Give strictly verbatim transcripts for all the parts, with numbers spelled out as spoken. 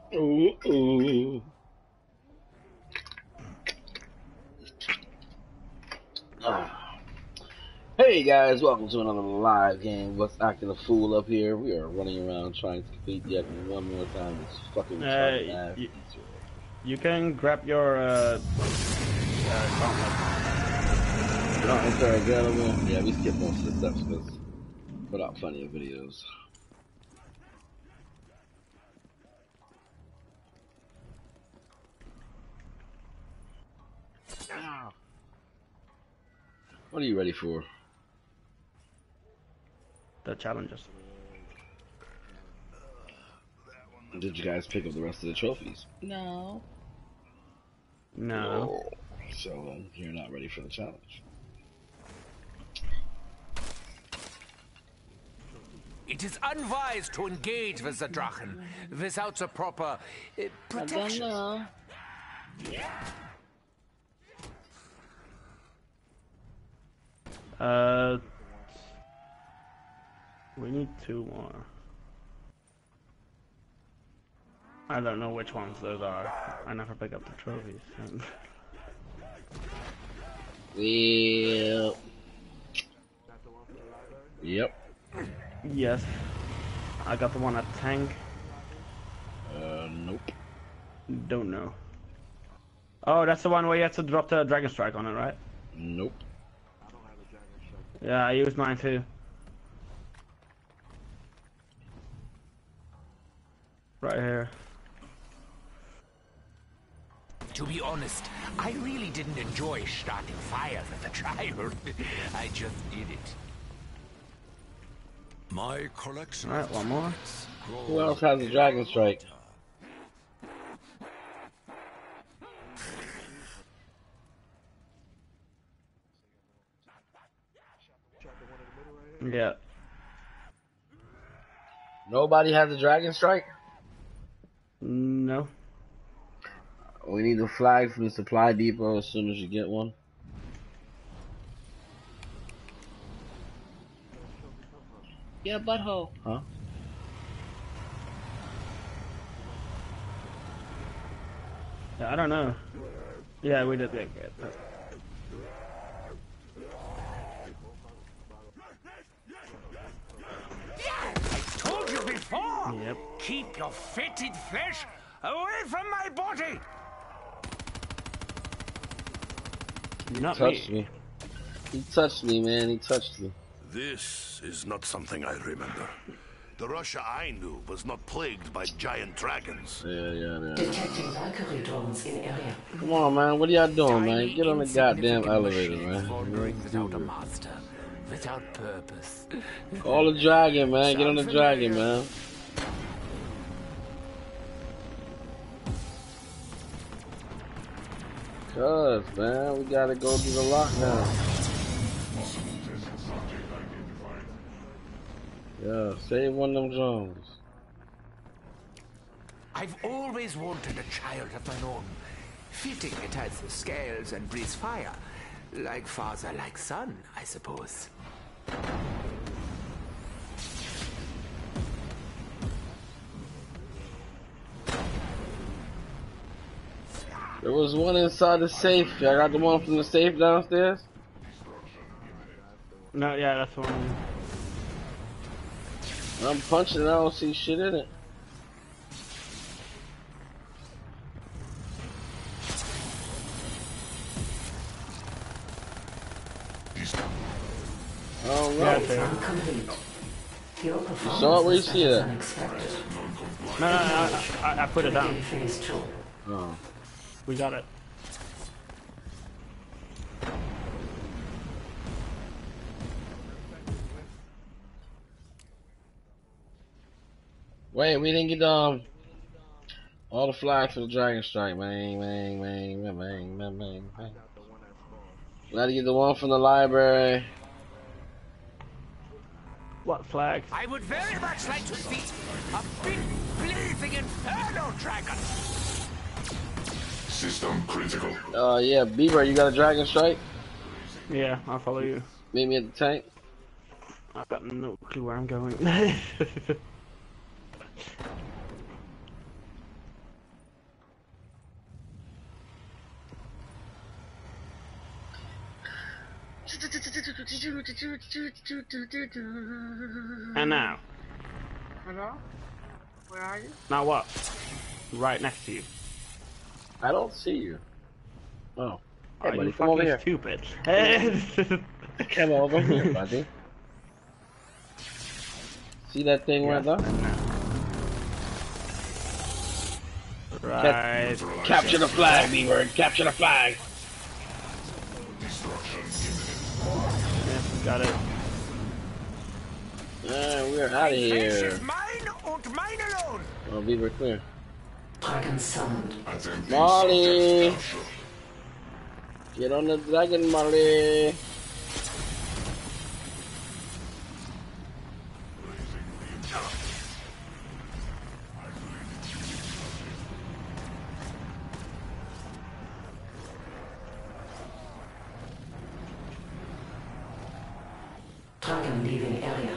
Ooh, ooh. Ah. Hey guys, welcome to another live game. What's acting a fool up here? We are running around trying to complete yet one more time this fucking Uh, retarded ass you, Easter egg. you can grab your uh, uh Not interrogable. Yeah, we skipped most of the steps because put out plenty of videos. Ah. What are you ready for? the challenges. Did you guys pick up the rest of the trophies? No. No. Oh. So um, you're not ready for the challenge. It is unwise to engage with the Drachen without the proper uh, protection. I Uh, we need two more. I don't know which ones those are. I never pick up the trophies. Well. Yep. Yes. I got the one at tank. Uh, nope. Don't know. Oh, that's the one where you have to drop the Dragon Strike on it, right? Nope. Yeah, I used mine too. Right here. To be honest, I really didn't enjoy starting fires with a child. I just did it. My collection. Alright, one more. Who else has a Dragon Strike? Yeah. Nobody has a Dragon Strike? No. We need the flag from the supply depot as soon as you get one. Yeah, butthole. Huh? Yeah, I don't know. Yeah, we did get it. I told you before! Yep. Keep your fetid flesh away from my body! Not Touched me. me. He touched me, man. He touched me. This is not something I remember. The Russia I knew was not plagued by giant dragons. Yeah, yeah, yeah. Detecting Valkyrie drones in area. Come on, man. What are y'all doing, man? Tiny, Get on the goddamn insignificant elevator, machines man. wandering without a master, without purpose. Call the dragon, man. Get on the Sound dragon, familiar? man. Cuz, man, we gotta go do the lockdown. Yeah, save one of them drones. I've always wanted a child of my own. Fitting it has scales and breathes fire. Like father, like son, I suppose. There was one inside the safe. I got the one from the safe downstairs. No, yeah, that's the one. I'm punching it, I don't see shit in it. I don't know. Yeah, there. Complete. Your You performance saw it? Where you was see better it? than expected. No, no, no, I, I put it down. In phase two. Oh. We got it. Wait, we didn't get um all the flags for the Dragon Strike. Bang, bang, bang, bang, bang, bang, bang, bang. We gotta get the one from the library. What flag? I would very much like to see a big blazing inferno dragon. System critical. Uh, yeah, Bieber, you got a Dragon Strike? Yeah, I'll follow you. Meet me at the tank. I've got no clue where I'm going. And now. Hello? Where are you? Now what? Right next to you. I don't see you. Oh. Hey, Are buddy, you come over fucking here. stupid? Come over here, buddy. See that thing right there? Right. Capture the flag, B-Word. Capture the flag. Yes, got it. Alright, we're out of here. Is mine and mine alone. Oh, B-Word, clear. Dragon summoned. Molly! Get on the dragon, Molly! Dragon leaving area.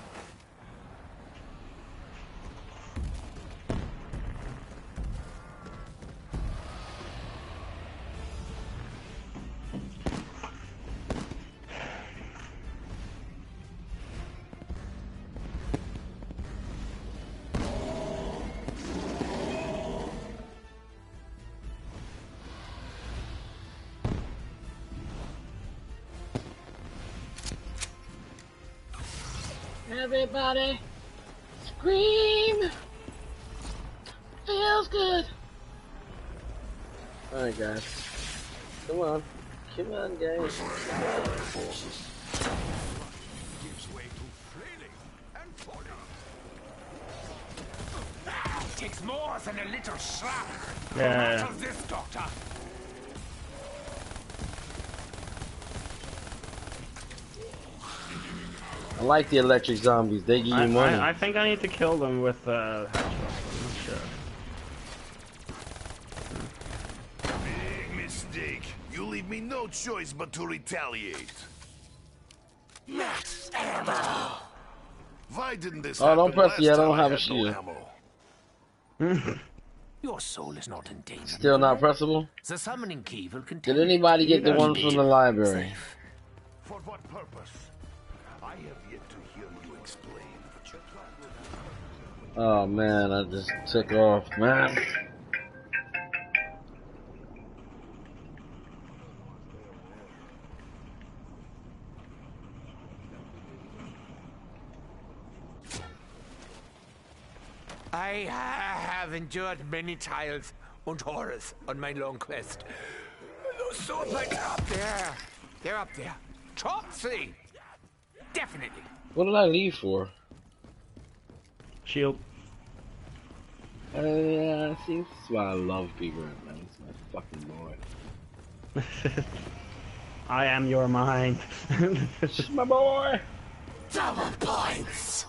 Everybody, scream! Feels good! Alright, guys. Come on. Come on, guys. Gives way to flailing and falling. Ah, takes more than a little slap. Yeah. Out of this, Doctor. I like the electric zombies. They give you I, money. I, I think I need to kill them with uh, hatch rifle. I'm not sure. Big mistake. You leave me no choice but to retaliate. Max ammo. Why didn't this Oh, don't happen press last the- I time don't have a had no shield. ammo? Your soul is not in danger. Still not pressable? The summoning key will contain. Did anybody get the Yeah. ones from the library? Safe. For what purpose? I have yet to hear you explain. Oh man, I just took off, man. I ha have endured many trials and horrors on my long quest. Those sword lights are up there. They're up there. Top three. Definitely. What did I leave for? Shield. Uh, yeah, see, this is why I love people, man. It's my fucking boy. I am your mind. It's my boy! Double points.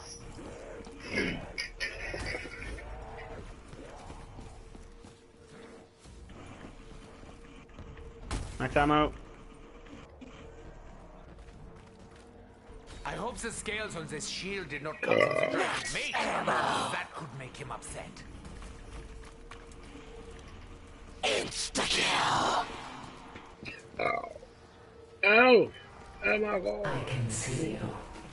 Max ammo. I hope the scales on this shield did not come from the dragon's mate. That could make him upset. Insta-kill! Ow. Ow! Oh my god. I can see you.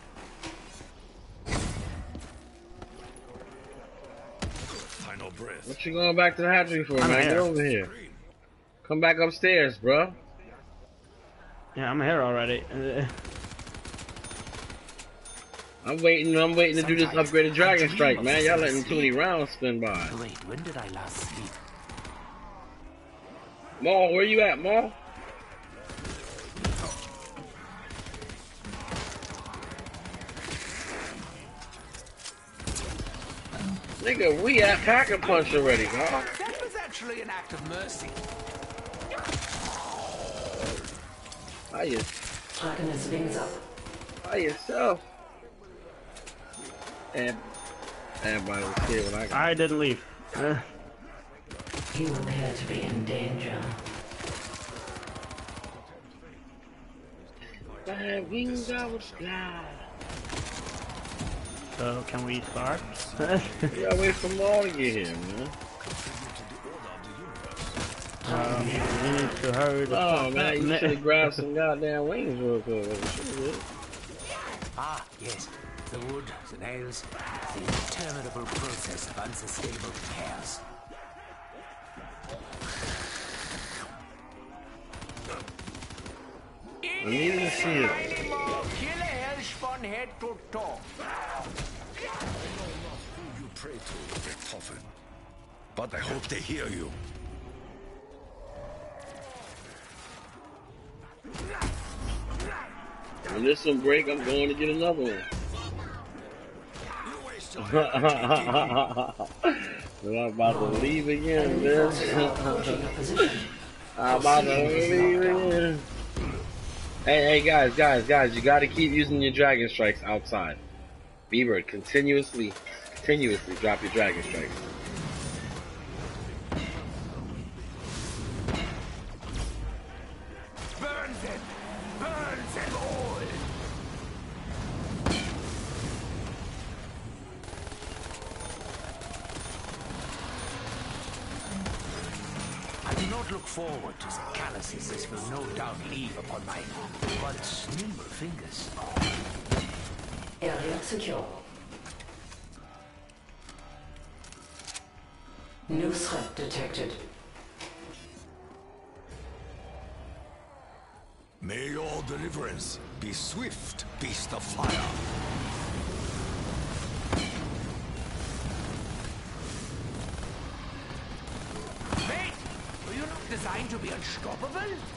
Final breath. What you going back to the hatchery for, I'm man? here. Get over here. Come back upstairs, bro. Yeah, I'm here already. Uh, I'm waiting, I'm waiting to do this upgraded Dragon Strike, man. Y'all letting too many rounds spin by. Wait, when did I last sleep? Maul, where you at, Maul? Nigga, we at Pack-a-Punch already, huh? That was actually an act of mercy. By, your, Dragon has wings up. by yourself. And everybody was scared when I got I didn't leave. Uh, You appear to be in danger. I had wings, I would fly. so can we start? You gotta wait for Maul to get here, man. Um, we need to hurry the Oh fuck man, up, you man. should have grabbed some goddamn wings real quick. Ah, yes. The wood, the nails, the interminable process of unsustainable repairs. I need to see it. You pray to get often, but I hope they hear you. When this one break, I'm going to get another one. But I'm about to leave again, bitch. I'm about to leave again. Hey, hey, guys, guys, guys, you gotta keep using your dragon strikes outside. Beaver, continuously, continuously drop your dragon strikes. Burn them! Burn them all! I do not look forward to the calluses this will no doubt leave upon my once nimble fingers. Area secure. New threat detected. May your deliverance be swift, beast of fire. Wait! Were you not designed to be unstoppable?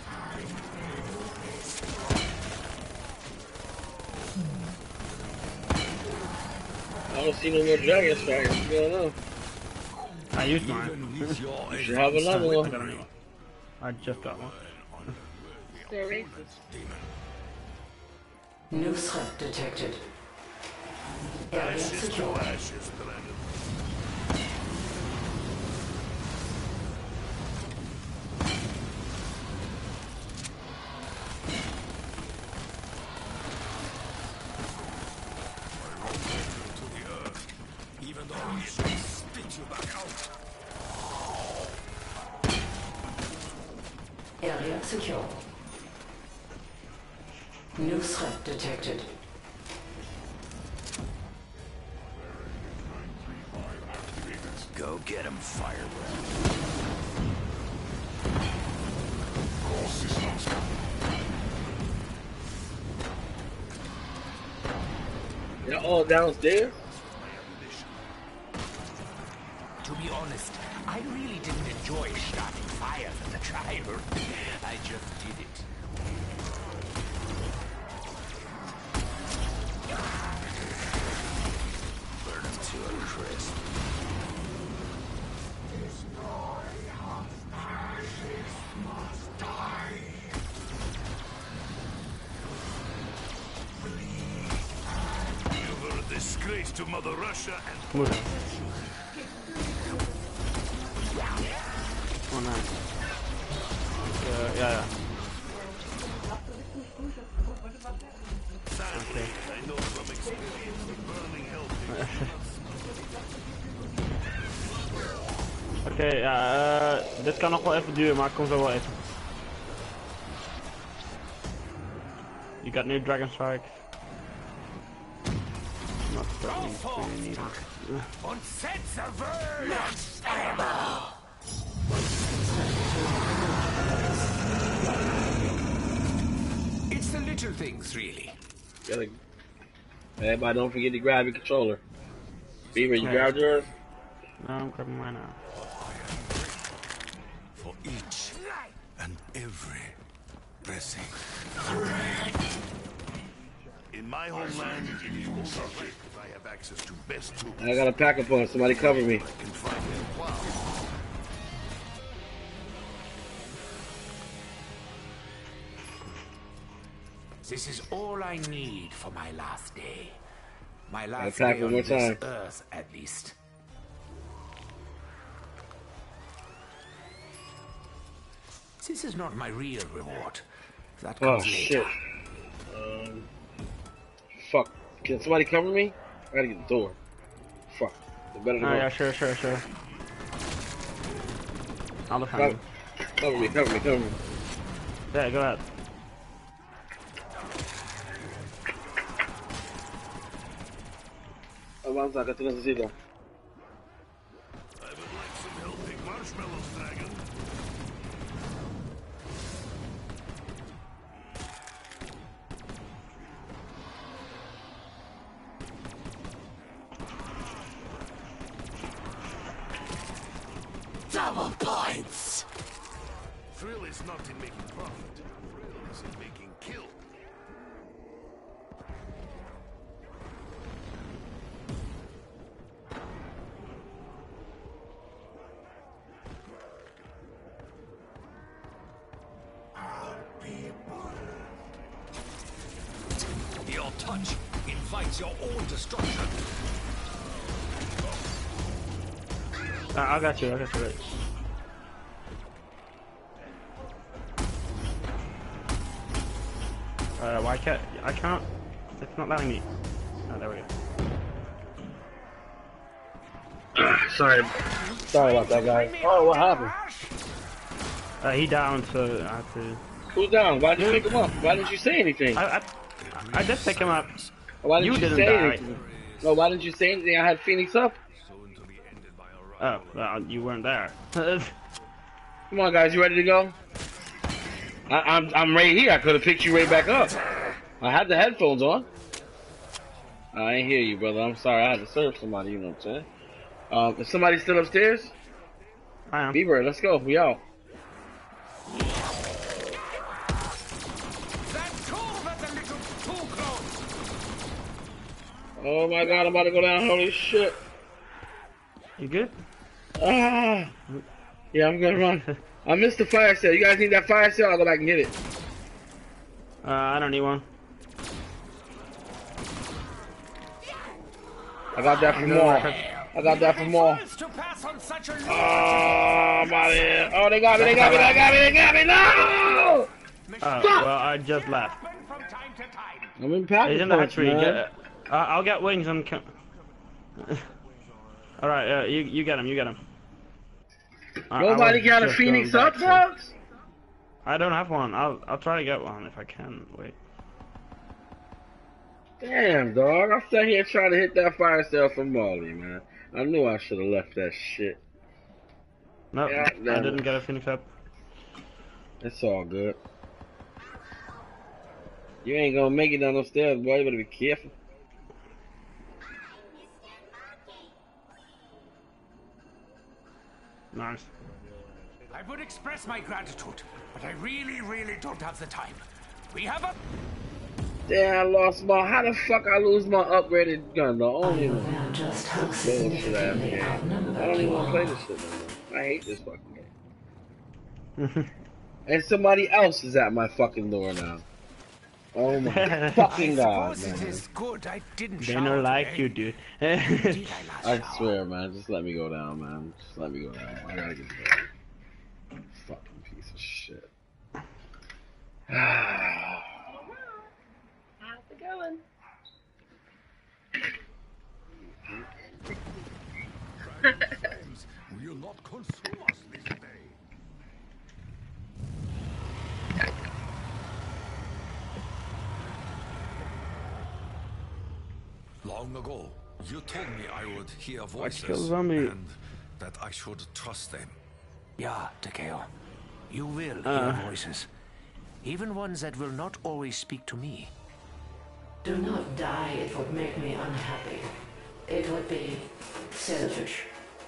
I don't see no more dragon strikes. What's going on? I used mine. Even with your You should have another I one. got another. I just got one. They're racist. New threat detected. Area secure. Ashes, planet. To the earth, even though we should spit you back out. Area secure. New threat detected. Go get him, Firebrand. All systems go. Y'all all downstairs? To be honest, I really didn't enjoy starting fires as a child. I just did it. Burn him to a crisp. You were a disgrace to Mother Russia and Move it. Oh, nice. Uh, yeah, yeah. sadly, I know from experience that burning hell. Oké, okay, ja, uh, dit kan nog wel even duren, maar ik kom zo wel even. You got new Dragon Strikes. Not really Und setze Wörter! It's the little things, really. Gotta, everybody don't forget to grab your controller. Beaver, you Yeah. grabbed yours? No, I'm grabbing mine now. For each and every blessing. In my homeland, it is also right that I have access to best tools. I got a pack up on. Somebody cover me. I can find them plow. This is all I need for my last day. My last attack day one on more this time. earth, at least. This is not my real reward. That Oh comes shit. later. Um, fuck. Can somebody cover me? I gotta get the door. Fuck. They better Oh go. yeah, sure, sure, sure. I'll defend Grab, you. Cover me, cover me, cover me. Yeah, go ahead. Avanza, que tú necesitas. I would like some helping marshmallows, dragon. Double points! Thrill is not in making profit. Thrill is in making kill. Your touch invites your own destruction. Uh, I got you, I got you. Right. Uh, why can't I can't? It's not letting me. Oh, there we go. Sorry. Sorry about that, guys. Oh, what happened? Uh, he down, so I had to. Who's down? Why did you pick him up? Why didn't you say anything? I I, I did pick him up. Why didn't You you, didn't say die. anything? No, why didn't you say anything? I had Phoenix up. Oh, well, you weren't there. Come on, guys, you ready to go? I, I'm I'm right here. I could have picked you right back up. I had the headphones on. I ain't hear you, brother. I'm sorry. I had to serve somebody. You know what I'm saying? Um, is somebody still upstairs? I am. Bieber, let's go. We out. Oh my God! I'm about to go down. Holy shit! You good? Ah. Yeah, I'm gonna run. I missed the fire sale. You guys need that fire sale? I'll go back and get it. Uh, I don't need one. I got that from Mall. I got that from Mall. Oh, I'm out of here. Oh, they got me, they got me, they got me, they got me, no! Oh, well, I just left. I'm in pack He's in the punch, hatchery. man. Get, uh, I'll get wings and... Alright, uh, you, you get him, you get him. I- I Nobody was got a just Phoenix going up, back to- folks? I don't have one. I'll I'll try to get one if I can. Wait. Damn, dog. I sat here trying to hit that fire sale from Molly, man. I knew I should have left that shit. No, Yeah, I no. didn't get a Phoenix up. It's all good. You ain't gonna make it down those stairs, boy. You better be careful. Nice. I would express my gratitude, but I really, really don't have the time. We have a... Damn, I lost my. How the fuck I lose my upgraded gun? The only one. Now just how Bullshit ass significantly game. I outnumbered don't even you want to play are. this shit no more. I hate this fucking game. And somebody else is at my fucking door now. Oh my fucking god, Suppose it man. is good I didn't They shower don't like today. you, dude. Did I I last shower? swear, man. Just let me go down, man. Just let me go down. I gotta get there. Fucking piece of shit. How's it going? Will not consume us this day. Long ago, you told me I would hear kill voices zombie. and that I should trust them. Yeah, Takeo. You will Uh. hear voices. Even ones that will not always speak to me. Do not die, it would make me unhappy. It would be selfish.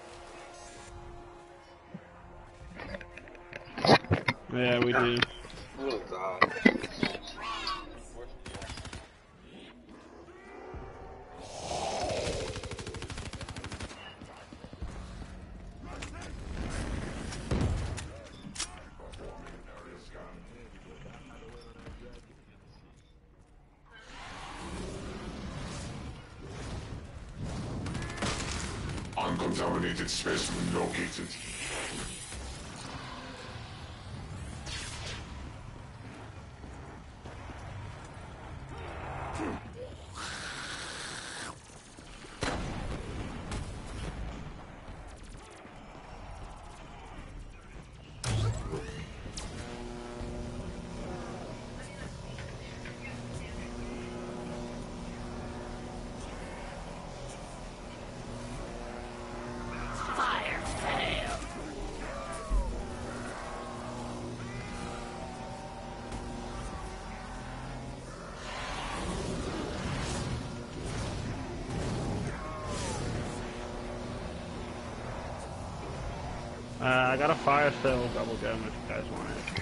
Yeah, we do. Oh god. Uncontaminated specimen located. Uh, I got a fire sale double gum if you guys want it.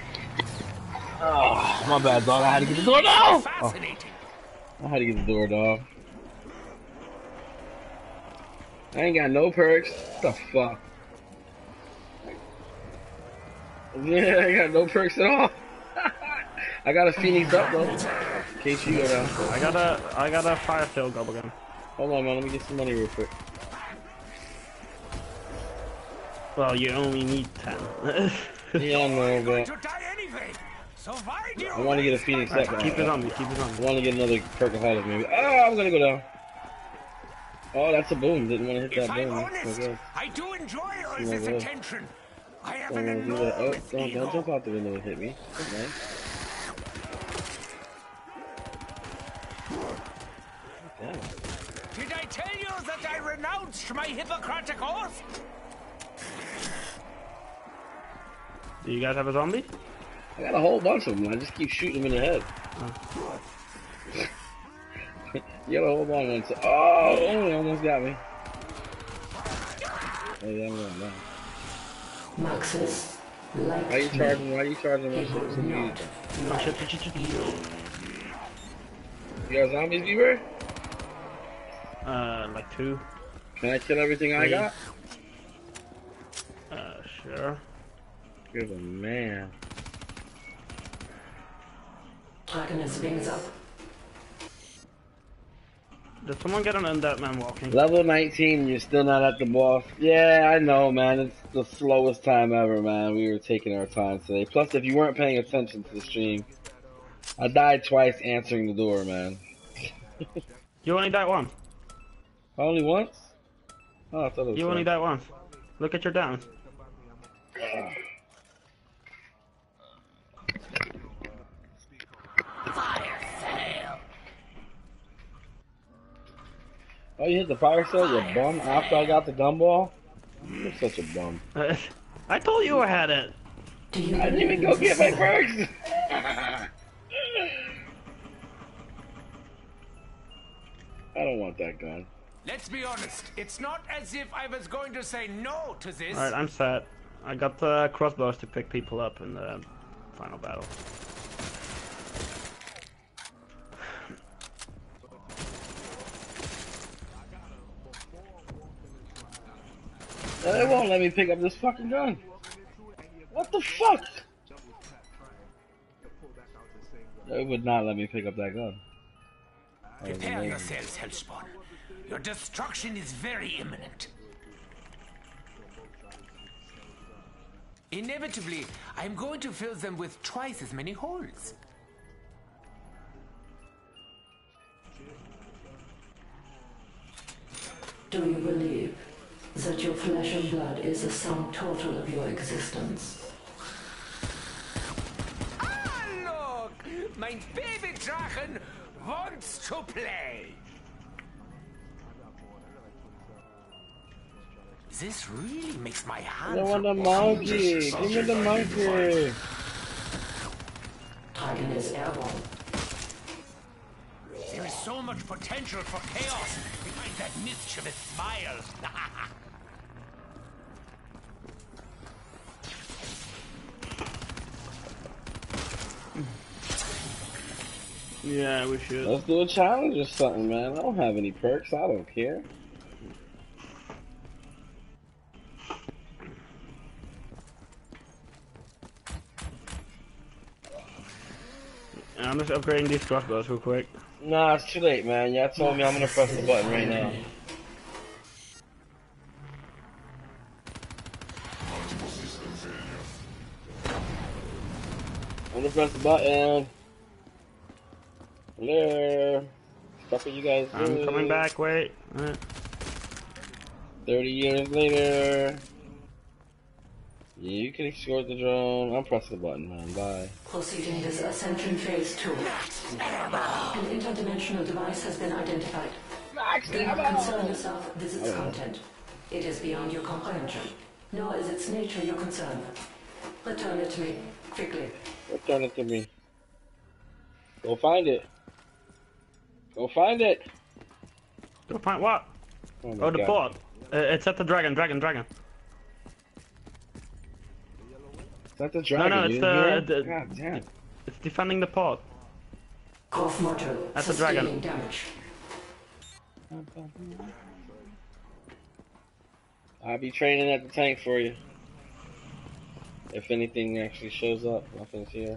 Oh, my bad, dog. I had to get the door down. Oh, Fascinating. I had to get the door, dog. I ain't got no perks. What the fuck? Yeah, I got no perks at all. I got a Phoenix up though. In case you go down. I got a I got a fire sale double gum. Hold on, man. Let me get some money real quick. Well, you only need ten. Yeah, I know, but To die anyway. So why do you I want to get a Phoenix up. Right, keep it on me. Keep it on I me. want to get another perk ahead of me. Oh, I'm gonna go down. Oh, that's a boom. Didn't want to hit If that I'm boom. honest, Okay. I do enjoy all Yeah, this well. attention. I have Don't an want to do that. Oh, enormous don't, don't ego. jump out the window and hit me. Okay. Damn. Did I tell you that I renounced my Hippocratic oath? Do you guys have a zombie? I got a whole bunch of them. I just keep shooting them in the head. Oh. You got a whole bunch of them. Oh, oh, he almost got me. Oh, yeah, I'm going down. Maxis, like Why you charging? Why you charging my it shit? was So you, not Oh, shit, shit, shit, shit. you got zombies, Beaver? Uh, like two. Can I kill everything I Three. got? Uh, sure. You're the man. Dragoness wings up. Did someone get an undead man walking? Level nineteen, you're still not at the boss. Yeah, I know, man. It's the slowest time ever, man. We were taking our time today. Plus, if you weren't paying attention to the stream, I died twice answering the door, man. You only died once. Only once? Oh, I thought it was You only twice. died once. Look at your down. Oh, you hit the fire sale, you bum, after I got the gumball? You're such a bum. I told you I had it. Do you I didn't even go get my perks! I don't want that gun. Let's be honest. It's not as if I was going to say no to this. Alright, I'm set. I got the crossbows to pick people up in the final battle. They won't let me pick up this fucking gun. What the fuck? They would not let me pick up that gun. That was Prepare amazing. yourselves, Hellspawn. Your destruction is very imminent. Inevitably, I'm going to fill them with twice as many holes. Do you believe that your flesh and blood is the sum total of your existence? Ah, look! My baby Drachen wants to play! This really makes my I hands want the monkey. Give me the monkey. Dragon is airborne. There is so much potential for chaos behind that mischievous smile. Yeah, we should. Let's do a challenge or something, man. I don't have any perks. I don't care. I'm just upgrading these crossbows real quick. Nah, it's too late, man. Y'all told me I'm gonna press the button right now. I'm gonna press the button. Hello. Fuck are you guys doing? I'm coming back, wait. Alright. Thirty years later. You can escort the drone. I'm pressing the button, man. Bye. Proceeding with Ascension Phase two. An interdimensional device has been identified. Do not concern yourself with its content. It is beyond your comprehension. Nor is its nature your concern. Return it to me, quickly. Return it to me. Go find it. Go find it. Go find what? Oh, my Oh, the God. port. Uh, it's at the dragon, dragon, dragon. Is that the dragon? No, no, You it's didn't the, hear? the God damn. it's defending the port. Core module That's a dragon. sustaining damage. I'll be training at the tank for you. If anything actually shows up, nothing's here.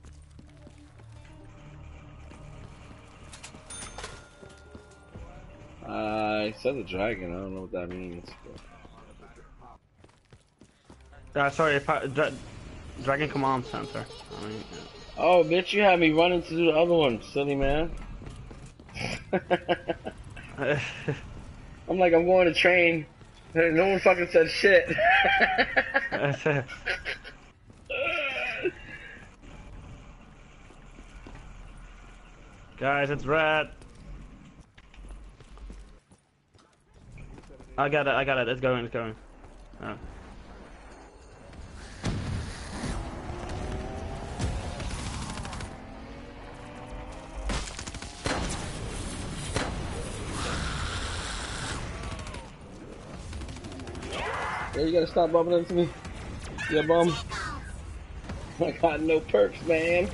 Uh, it said the dragon. I don't know what that means. But... Uh, sorry, pa dra Dragon Command Center. I mean, yeah. Oh, bitch, you had me running to do the other one, silly man. I'm like, I'm going to train. No one fucking said shit. Guys, it's red. I got it, I got it. It's going, it's going. Oh. Yeah, you gotta stop bumping into me. Yeah, bum. I got no perks, man.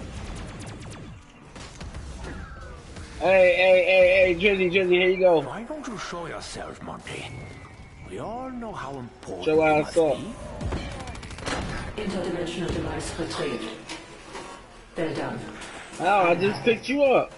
Hey, hey, hey, hey, Drizzy, Drizzy, here you go. Why don't you show yourself, Monty? We all know how important Show you ass must up. be. Interdimensional device retrieved. Well done. Oh, I just picked you up.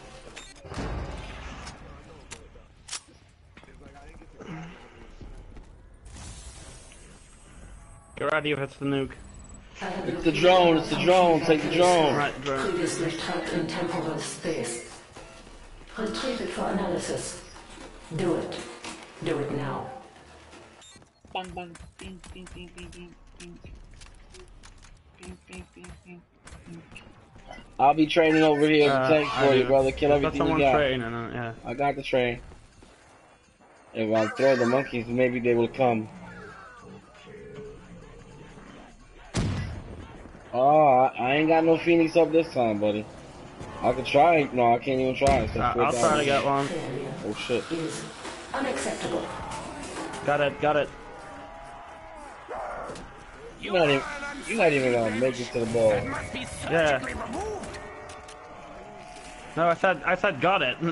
Get ready if it's the nuke. It's the drone, it's the drone, take the drone. Right, drone. Previously trapped in temporal space. Retrieve it for analysis. Do it. Do it now. Bang, bang, bing, bing, bing, bing, bing, bing. Bing, bing, bing, bing, bing. I'll be training over here Uh, to tank I for you, do. brother. Kill Got everything you someone got. training, uh, yeah. I got the train. If I throw the monkeys, maybe they will come. Oh, I, I ain't got no Phoenix up this time, buddy. I could try. No, I can't even try. It's Uh, I'll try to get one. Failure Oh shit. is unacceptable. Got it, got it. You're not even, you're not even gonna make it to the ball. Yeah. No, I said, I said got it.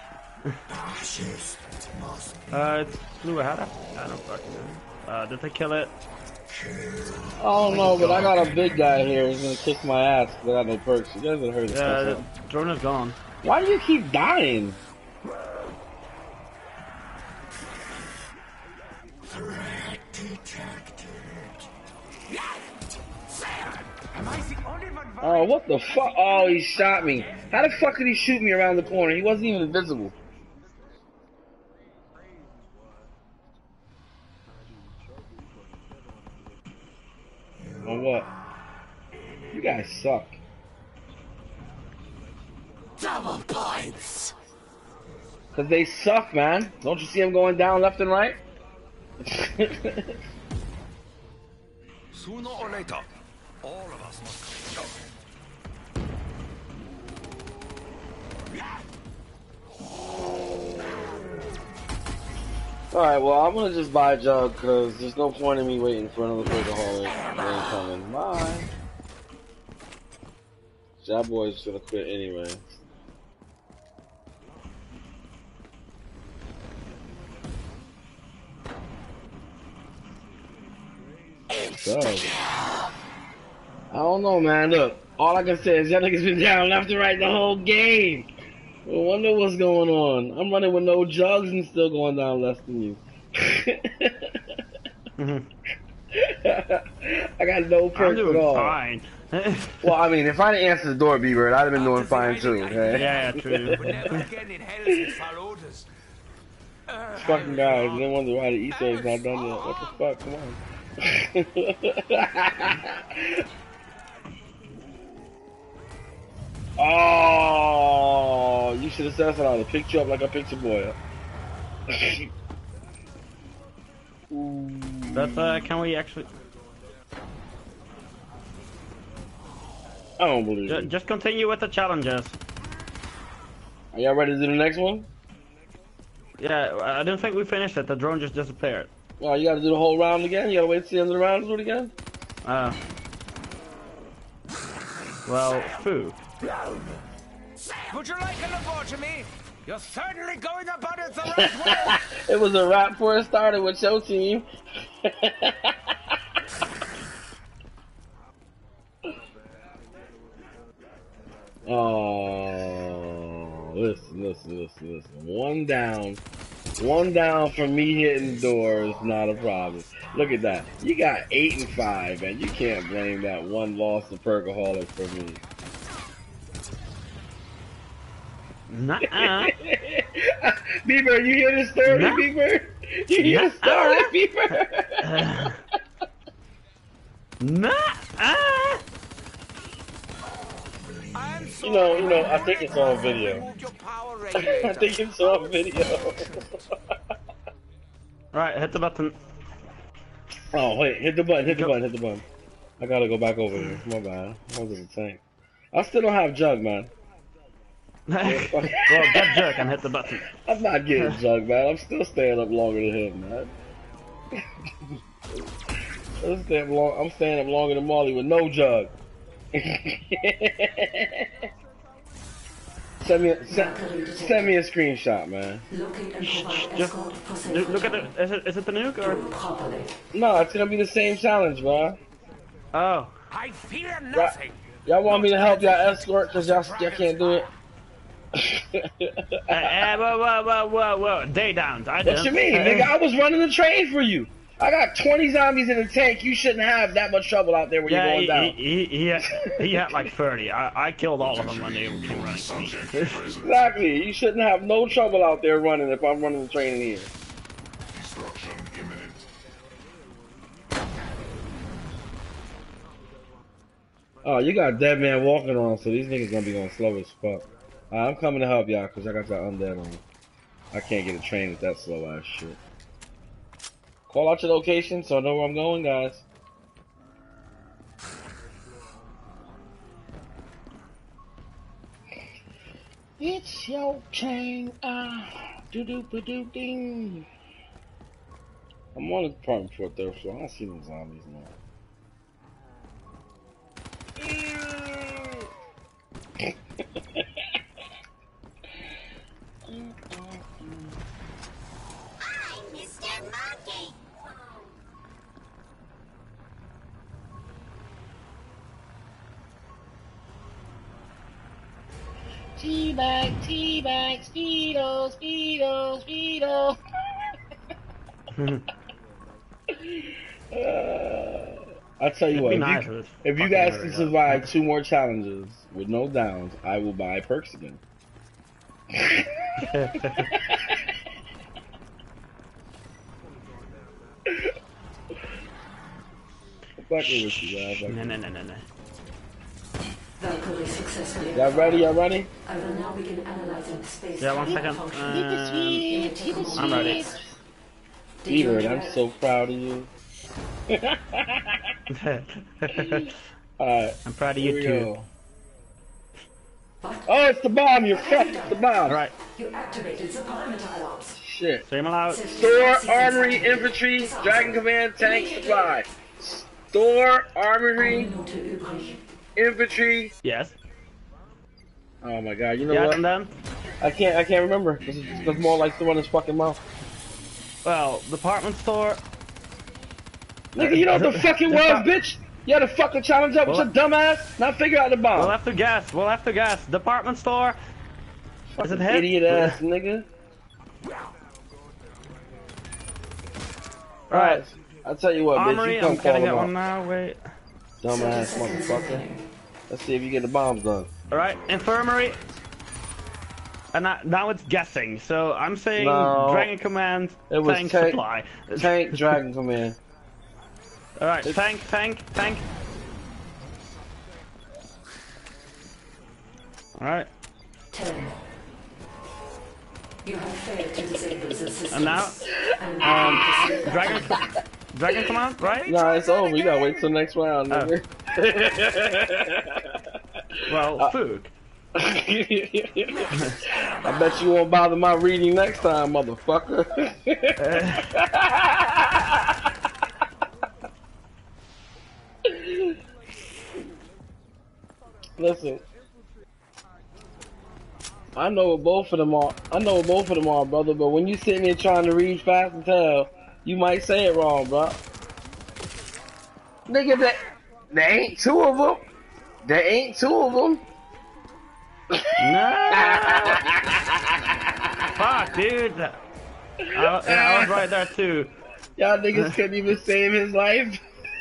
uh, it's flew ahead of I don't fucking know. Uh, did they kill it? I don't know, but I got a big guy here. He's gonna kick my ass. But I got no perks. You guys have heard this. Yeah, stuff, the drone is gone. Why do you keep dying? Oh, what the fuck? Oh, he shot me. How the fuck did he shoot me around the corner? He wasn't even invisible. On what? You guys suck. Double points. Cause they suck, man. Don't you see them going down left and right? Sooner or later, all of us must come. Alright, well, I'm gonna just buy a jug, cause there's no point in me waiting for another alcoholic. They ain't coming. Bye. That boy's gonna quit anyway. So, I don't know, man. Look, all I can say is y'all niggas been down left and right the whole game. I wonder what's going on. I'm running with no jugs and still going down less than you. mm-hmm. I got no perks I'm doing at all. fine. Well, I mean, if I didn't answer the door, B-Bird, I'd have been doing fine too, okay? Yeah, yeah, true. Never again in hell since followed us. Uh, Fucking guys, and then wonder why the Easter egg's not done yet. What the fuck? Come on. Oh, you should have said something. I would have picked you up like I picked your boy up. But uh, can we actually? I don't believe Ju it. just continue with the challenges. Are y'all ready to do the next one? Yeah, I don't think we finished it. The drone just disappeared. Oh, you gotta do the whole round again? You gotta wait to the end of the round to do it again? Uh, Well, food. Would you like a lobotomy? You're certainly going about it the right way. It was a wrap before it started with your team. Oh, listen, listen, listen, listen. One down. One down from me hitting the door is not a problem. Look at that. You got eight and five, and you can't blame that one loss to Perkaholic for me. Nuh-uh. Bieber, you hear this story, Nuh Bieber? You hear the story, Bieber? Uh, Nuh-uh. You know, you know, I think it's on video. I think it's on video. Alright, hit the button. Oh, wait, hit the button, hit the Go. button, hit the button. I gotta go back over here. My bad. I was in the tank. I still don't have Jug, man. Well, get jerk and hit the button. I'm not getting Jug, man. I'm still staying up longer than him, man. I'm staying, long, I'm staying up longer than Molly with no Jug. Send me, a, send, send me a screenshot, man. Locate and provide Just escort for safe look, look at return. it. Is it, is it the nuke or? Properly. No, it's gonna be the same challenge, bro. Oh. I fear nothing. Y'all want me to help y'all escort because y'all, y'all can't do it? uh, uh, whoa, whoa, whoa, whoa, whoa. Day downs. I What didn't. you mean, nigga? I was running the train for you. I got twenty zombies in the tank. You shouldn't have that much trouble out there when Yeah, you're he, going down. he, he, he, had, he had like thirty. I, I killed all of them when they came running. Subject in prison. Exactly. You shouldn't have no trouble out there running if I'm running the train in here. Destruction imminent. Oh, you got dead man walking on, so these niggas gonna be going slow as fuck. Uh, I'm coming to help y'all because I got that undead on. I can't get a train with that slow ass shit. Call out your location so I know where I'm going, guys. It's your train, ah, doo doo ba doo ding. I'm on the apartment floor, third floor. I don't see no zombies now. Mister Monkey! Teabag, teabag, speedo, speedo, speedo. uh, I'll tell you It'd what, be if, nice you, if it's if you fucking guys hurry can up. survive two more challenges with no downs, I will buy perks again. Fucking with you, guys. No, no, no, no, no. Valkyrie successfully. Y'all ready? Y'all ready? I will now begin analyzing space. Yeah, one second. Um, I'm ready. Beaver, I'm so proud of you. Alright. I'm proud of Here you we too. go. Oh, it's the bomb! You're fucked! It's the bomb! Alright. You activated the perimeter alarms. Shit. Stream allowed. Store, armory, infantry, dragon command, tank, supply. Store, armory, Minute übrig. infantry. Yes. Oh my god, you know Yes, what? and then? I can't, I can't remember. This is, this is more like the one in his fucking mouth. Well, department store. Nigga, you know what the fuck it was, bitch? You had to fucking challenge up with Well, your dumb ass. Now figure out the bomb. We'll have to guess. We'll have to guess. Department store. Is it hit? Idiot ass nigga. Right. I'll tell you what, Armory. bitch. You come I'm call getting him it one out. now. Wait. Dumb ass motherfucker. Let's see if you get the bombs done. All right. Infirmary. And now, now it's guessing. So I'm saying No. Dragon Command, It was tank, tank- supply. Tank, dragon command. All right. Tank, tank, tank. All right. Ten. You have failed to disable the system. And now, um, Dragon, Dragon Command, right? Nah, it's over. You gotta wait till next round, Oh. nigga. Well, Uh, food. I bet you won't bother my reading next time, motherfucker. Listen. I know what both of them are. I know what both of them are, brother. But when you sitting there trying to read fast and tell, you might say it wrong, bro. Nigga, that there ain't two of them. There ain't two of them. No. Fuck, dude. I, I was right there too. Y'all niggas couldn't even save his life.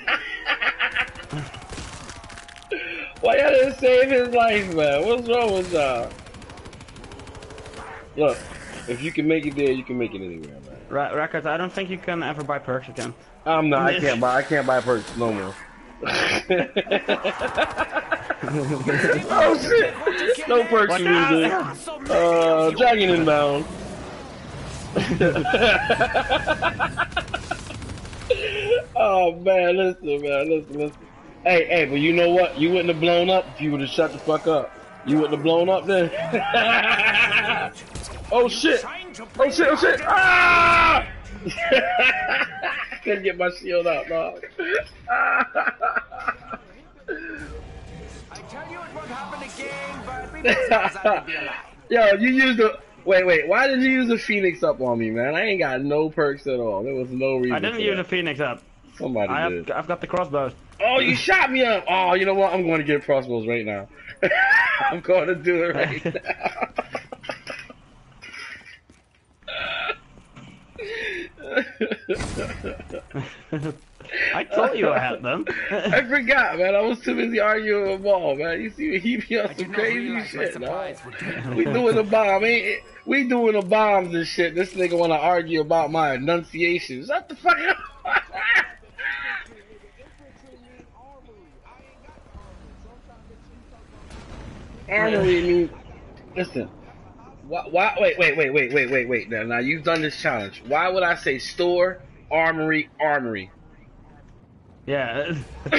Why y'all didn't save his life, man? What's wrong with y'all? Look, if you can make it there, you can make it anywhere, man. Right, Records, I don't think you can ever buy perks again. I'm not. I can't buy. I can't buy perks no more. Oh shit! No perks music. Uh, Dragon Inbound. Oh man, listen, man, listen, listen. Hey, hey, but you know what? You wouldn't have blown up if you would have shut the fuck up. You wouldn't have blown up then. Oh shit! Oh shit! Oh shit! Ah! Couldn't get my shield out, dog. I tell you it won't happen again, but we must be alive. Yo, you used the. Wait, wait. Why did you use the Phoenix up on me, man? I ain't got no perks at all. There was no reason. I didn't use the Phoenix up. Somebody I have, did. I've got the crossbows. Oh, you shot me up. Oh, you know what? I'm going to get crossbows right now. I'm going to do it right now. I told you I had them. I forgot, man. I was too busy arguing with Ball, man. You see, he be on some crazy shit, no? We doing the bomb, ain't we doing the bombs and shit. This nigga want to argue about my enunciation. Shut the fuck up. Armory means, listen. Why, why? Wait, wait, wait, wait, wait, wait, wait. Now, now you've done this challenge. Why would I say store, armory, armory? Yeah.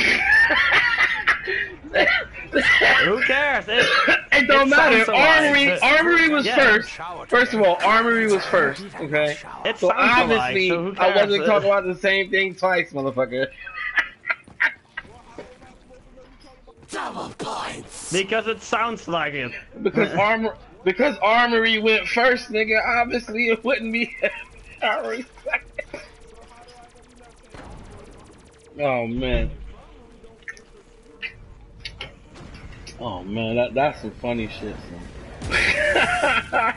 Who cares? It, it don't it matter. So armory, like, armory was yeah. first. First of all, armory was first. Okay. It So obviously, so I wasn't talking about the same thing twice, motherfucker. Double points. Because it sounds like it. Because armor, because armory went first, nigga. Obviously, it wouldn't be armory second. Oh man. Oh man, that that's some funny shit, man.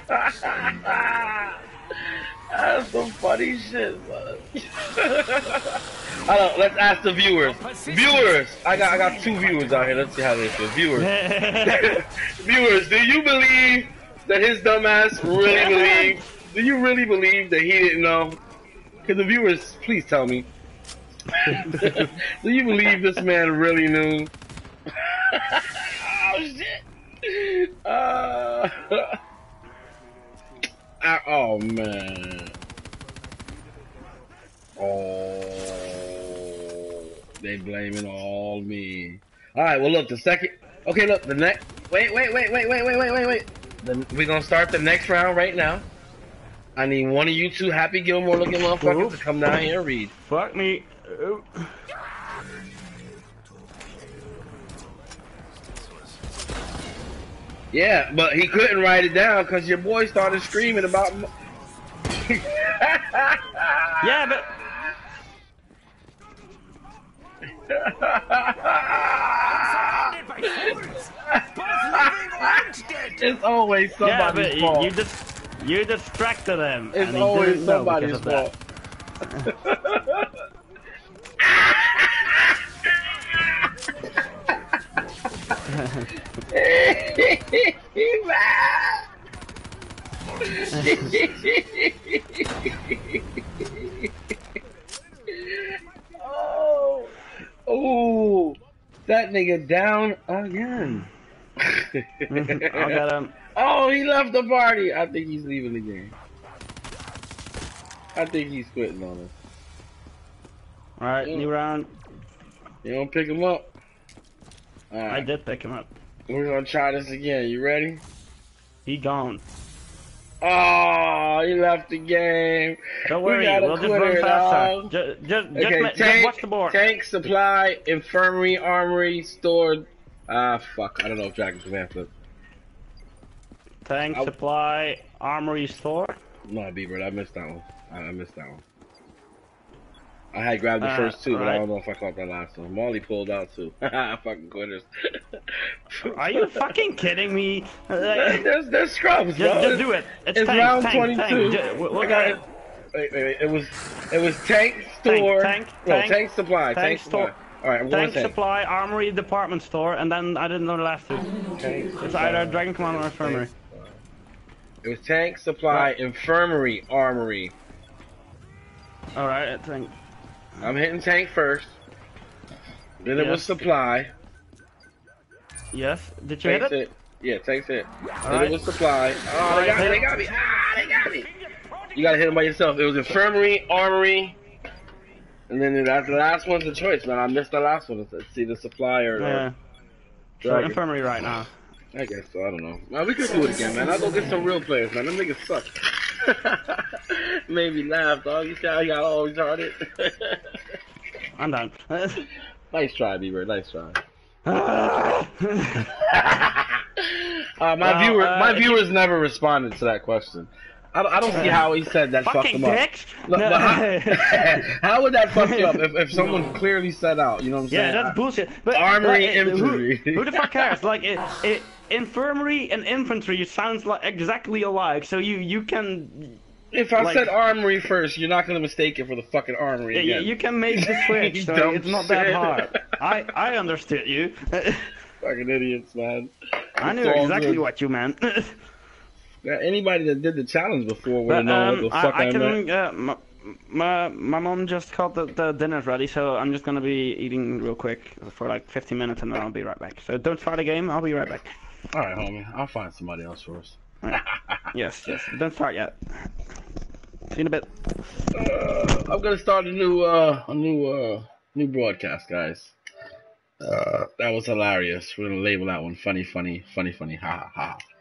That's some funny shit, man. I don't. Let's ask the viewers. Viewers, I got I got two viewers out here. Let's see how they feel. Viewers, viewers, do you believe that his dumbass really believed? Do you really believe that he didn't know? Because the viewers, please tell me. Do you believe this man really knew? Oh shit! Uh, uh, oh man! Oh, they blaming all me. All right. Well, look. The second. Okay. Look. The next. Wait. Wait. Wait. Wait. Wait. Wait. Wait. Wait. Wait. The, we're gonna start the next round right now. I need one of you two Happy Gilmore looking motherfuckers Oops. to come down here and read. Fuck me. Oop. Yeah, but he couldn't write it down because your boy started screaming about. Yeah, but. It's always somebody's yeah, but fault. You just you distracted him. It's always somebody's fault. Oh, oh, that nigga down again. I got him. Oh, he left the party. I think he's leaving the game. I think he's quitting on us. Alright, yeah. new round. You don't pick him up? Right. I did pick him up. We're gonna try this again. You ready? He gone. Oh, he left the game. Don't worry, we we'll just run faster. Just, just, okay, just, tank, just watch the board. Tank, supply, infirmary, armory, store. Ah, fuck. I don't know if Dragon's gonna have to. Tank I... supply, armory store. No, B-Bird, I missed that one. I, I missed that one. I had grabbed the Uh, first two, but right. I don't know if I caught that last one. Molly pulled out too. Fucking quitters. Are you fucking kidding me? there's, there's scrubs, bro. Just, just do it. It's, it's tank, round tank, twenty-two. Tank. Just, I got it. Wait, wait, wait. It was, it was tank store. Tank, tank, no, tank, tank supply. Tank, tank supply. store. All right, I'm going Tank tank. supply, armory, department store, and then I didn't know the last two. Tank It's either Dragon Command or Infirmary. It was tank supply, Right. infirmary, armory. All right, tank. I'm hitting tank first. Then it Yes. was supply. Yes. Did you Tank's hit it? it. Yeah, tank's it. Then right. it was supply. Oh, they got me, they got me. Ah, they got me. You gotta hit them by yourself. It was infirmary, armory, and then that's the last one's a choice, man. I missed the last one. It's either supply or, Yeah. or So Dragon. infirmary right now. I guess so. I don't know. Man, we could do it again, man. I'll go get some real players, man. Them niggas suck. Made me laugh, dog. You see how I got all retarded? I'm done. Nice try, B-Bird. Nice try. uh, Uh, my Well, viewer, uh, my if viewers never responded to that question. I don't, I don't see how he said that fucked fucking him up. dicks. Look, No. but how, how would that fuck you up if, if someone clearly said out? You know what I'm Yeah, saying? that's bullshit. But Armory, like, uh, infantry. Who, who the fuck cares? Like, it, it, infirmary and infantry sounds like exactly alike. So you you can If I like- said armory first, you're not gonna mistake it for the fucking armory yeah, again. you can make the switch. So Dumb it's not that shit. hard. I I understood you. Fucking idiots, man. I knew It's all exactly good. what you meant. Yeah, anybody that did the challenge before would have But, known um, what the fuck I, I, I meant. can. Uh, my, my my mom just called the, the dinner's ready, so I'm just gonna be eating real quick for like fifteen minutes, and then I'll be right back. So don't start the game. I'll be right back. All right, homie. I'll find somebody else for us. Yes, yes. Don't start yet. See you in a bit. Uh, I'm gonna start a new, uh, a new, uh, new broadcast, guys. Uh, that was hilarious. We're gonna label that one funny, funny, funny, funny. Ha ha ha.